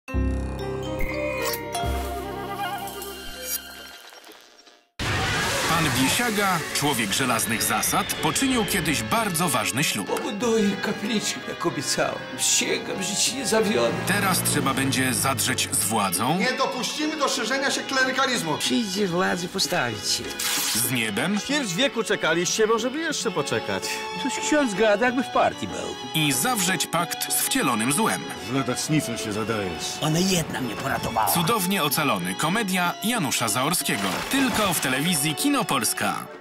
Pan Biesiaga, człowiek żelaznych zasad, poczynił kiedyś bardzo ważny ślub. Pobuduję kapliczkę, jak obiecałem. Przysięgam, że ci nie zawiodę. Teraz trzeba będzie zadrzeć z władzą, Nie dopuścimy do szerzenia się klerykalizmu. Przyjdzie władzy postawić się. z niebem Ćwierć wieku czekaliście, może by jeszcze poczekać. Coś ksiądz gada, jakby w partii był. i zawrzeć pakt z wcielonym złem. Z ladacznicą się zadajesz. Ona jedna mnie poratowała. Cudownie ocalony. Komedia Janusza Zaorskiego. Tylko w telewizji Kino Polska.